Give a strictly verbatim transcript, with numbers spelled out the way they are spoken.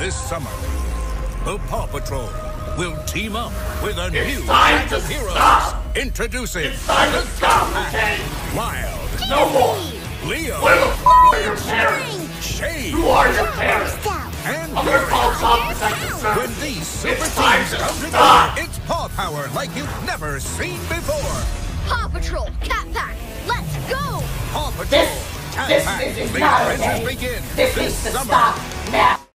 This summer, the Paw Patrol will team up with a It's new time set of to heroes. stop. Introducing It's time to stop, okay? Wild, No more! Leo, Where the f*** are your parents? Shade, Who are your parents? and I'm gonna Gary. call Child Protective When Service. these super It's time teams to come together, stop. it's paw power like you've never seen before. Paw Patrol, Cat Pack, let's go! Paw Patrol, This, Cat this Pack, is the not adventures okay. begin This this needs to summer. stop.